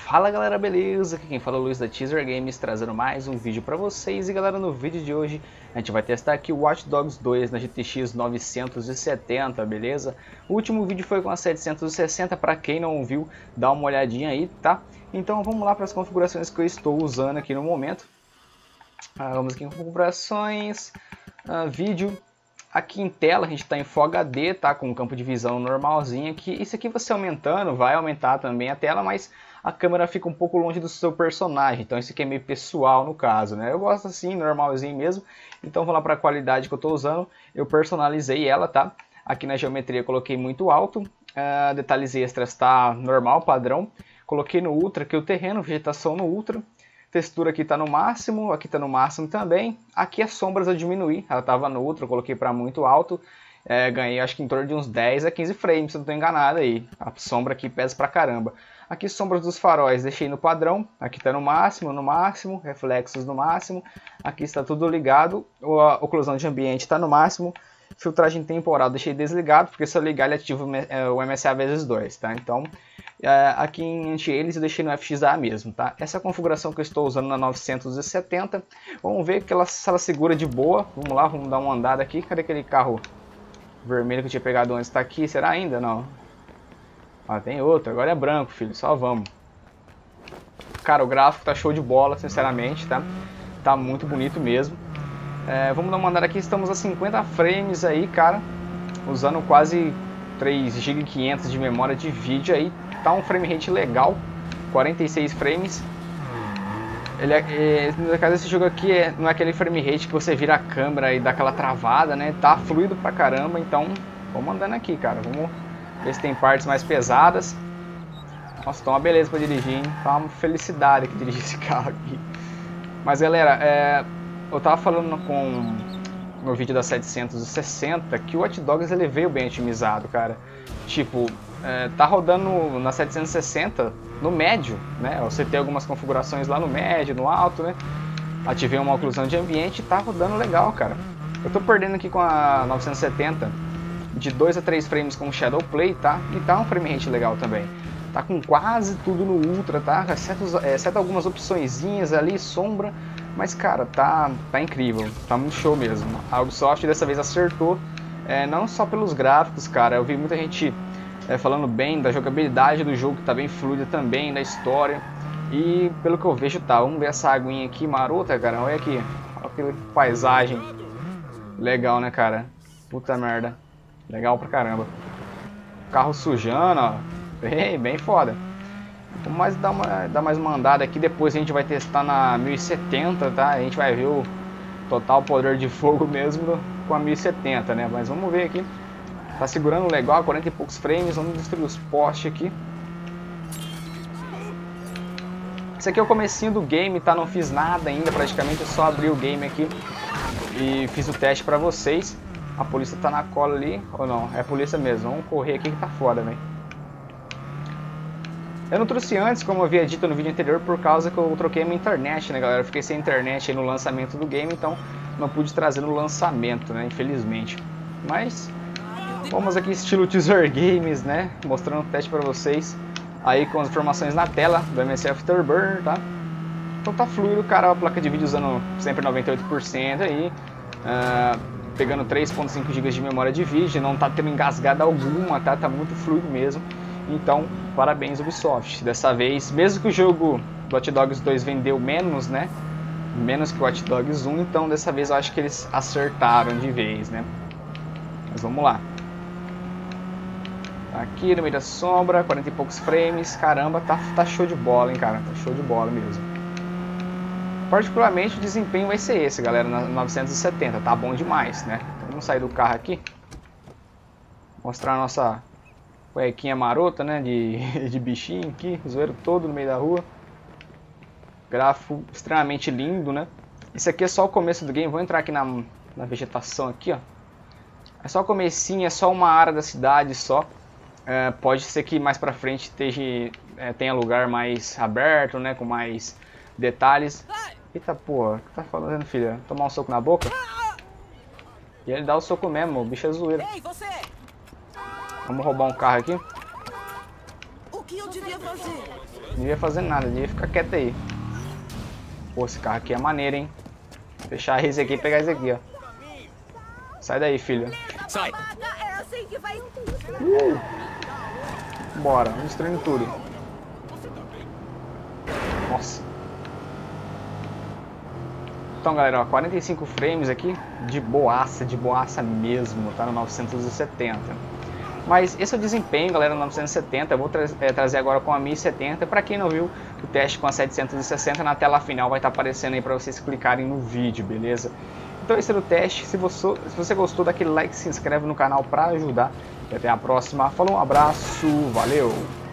Fala galera, beleza? Aqui quem fala é o Luiz da Teaser Games, trazendo mais um vídeo pra vocês. E galera, no vídeo de hoje a gente vai testar aqui o Watch Dogs 2 na GTX 970, beleza? O último vídeo foi com a 760, pra quem não viu, dá uma olhadinha aí, tá? Então vamos lá para as configurações que eu estou usando aqui no momento. Vamos aqui em configurações, vídeo. Aqui em tela a gente está em Full HD, tá? Com um campo de visão normalzinho aqui. Isso aqui você aumentando, vai aumentar também a tela, mas a câmera fica um pouco longe do seu personagem. Então isso aqui é meio pessoal no caso, né? Eu gosto assim, normalzinho mesmo. Então vou lá para a qualidade que eu estou usando. Eu personalizei ela, tá? Aqui na geometria eu coloquei muito alto. Detalhes extras tá normal, padrão. Coloquei no Ultra, aqui o terreno, vegetação no Ultra. Textura aqui está no máximo, aqui está no máximo também. Aqui as sombras eu diminuí, ela estava no Ultra, eu coloquei para muito alto. Ganhei acho que em torno de uns 10 a 15 frames, se eu não estou enganado aí. A sombra aqui pesa pra caramba. Aqui sombras dos faróis deixei no padrão, aqui está no máximo, reflexos no máximo. Aqui está tudo ligado, a oclusão de ambiente está no máximo. Filtragem temporal deixei desligado, porque se eu ligar ele ativa o MSA vezes 2, tá? Então, aqui em anti-eles eu deixei no FXA mesmo, tá? Essa é a configuração que eu estou usando na 970. Vamos ver se ela segura de boa. Vamos lá, vamos dar uma andada aqui. Cadê aquele carro vermelho que eu tinha pegado antes? Tá aqui, será ainda? Não. Tem outro, agora é branco, filho, só vamos. Cara, o gráfico tá show de bola, sinceramente, tá? Tá muito bonito mesmo. Vamos dar uma andada aqui, estamos a 50 frames aí, cara. Usando quase 3 GB de memória de vídeo aí. Tá um frame rate legal, 46 frames. No caso desse jogo aqui, não é aquele frame rate que você vira a câmera e dá aquela travada, né? Tá fluido pra caramba, então vamos andando aqui, cara. Vamos ver se tem partes mais pesadas. Nossa, tá uma beleza pra dirigir, hein? Tá uma felicidade aqui dirigir esse carro aqui. Mas galera, eu tava falando no vídeo da 760 que o Watch Dogs ele veio bem otimizado, cara. Tipo, tá rodando na 760 no médio, né? Você tem algumas configurações lá no médio, no alto, né? Ativei uma oclusão de ambiente e tá rodando legal, cara. Eu tô perdendo aqui com a 970 de 2 a 3 frames com Shadow Play, tá? E tá um frame rate legal também. Tá com quase tudo no Ultra, tá? Exceto algumas opçõezinhas ali, sombra. Mas, cara, tá incrível. Tá muito show mesmo. A Ubisoft dessa vez acertou. Não só pelos gráficos, cara. Eu vi muita gente falando bem da jogabilidade do jogo, que tá bem fluida também, da história. E pelo que eu vejo, tá. Vamos ver essa aguinha aqui marota, cara. Olha aqui. Olha aquela paisagem. Legal, né, cara? Puta merda. Legal pra caramba. Carro sujando, ó. Bem foda. Vamos dar mais uma andada aqui. Depois a gente vai testar na 1070, tá? A gente vai ver o total poder de fogo mesmo com a 1070, né? Mas vamos ver aqui. Tá segurando legal, 40 e poucos frames. Vamos destruir os postes aqui. Esse aqui é o comecinho do game, tá? Não fiz nada ainda, praticamente. Eu só abri o game aqui e fiz o teste pra vocês. A polícia tá na cola ali, ou não? É a polícia mesmo. Vamos correr aqui que tá foda, velho. Eu não trouxe antes, como eu havia dito no vídeo anterior, por causa que eu troquei a minha internet, né, galera? Eu fiquei sem internet aí no lançamento do game, então não pude trazer no lançamento, né, infelizmente. Mas vamos aqui estilo Teaser Games, né, mostrando o teste pra vocês. Aí com as informações na tela do MSI Afterburner, tá? Então tá fluido, cara, a placa de vídeo usando sempre 98% aí. Pegando 3.5 GB de memória de vídeo, não tá tendo engasgada alguma, tá? Tá muito fluido mesmo. Então, parabéns Ubisoft. Dessa vez, mesmo que o jogo do Watch Dogs 2 vendeu menos, né? Menos que o Watch Dogs 1, então dessa vez eu acho que eles acertaram de vez, né? Mas vamos lá. Aqui no meio da sombra, 40 e poucos frames. Caramba, tá show de bola, hein, cara? Tá show de bola mesmo. Particularmente o desempenho vai ser esse, galera, na 970. Tá bom demais, né? Então, vamos sair do carro aqui. Mostrar a nossa cuequinha marota, né, de bichinho aqui, zoeiro todo no meio da rua. Gráfico extremamente lindo, né. Esse aqui é só o começo do game, vou entrar aqui na vegetação aqui, ó. É só o comecinho, é só uma área da cidade só. Pode ser que mais pra frente tenha lugar mais aberto, né, com mais detalhes. Eita porra, o que tá falando, filha? Tomar um soco na boca? E ele dá o soco mesmo, o bicho é zoeiro. Vamos roubar um carro aqui. que eu devia fazer? Não devia fazer nada, devia ficar quieto aí. Pô, esse carro aqui é maneiro, hein? Fechar esse aqui e pegar esse aqui, ó. Sai daí, filho. Sai! É assim que vai... Bora, vamos destruindo tudo. Nossa. Então, galera, ó, 45 frames aqui, de boaça mesmo, tá no 970. Mas esse é o desempenho, galera, no 970. Eu vou trazer agora com a 1070. Para quem não viu, o teste com a 760 na tela final vai estar aparecendo aí para vocês clicarem no vídeo, beleza? Então esse era o teste. Se você gostou, dá aquele like, se inscreve no canal para ajudar. E até a próxima. Falou, um abraço, valeu!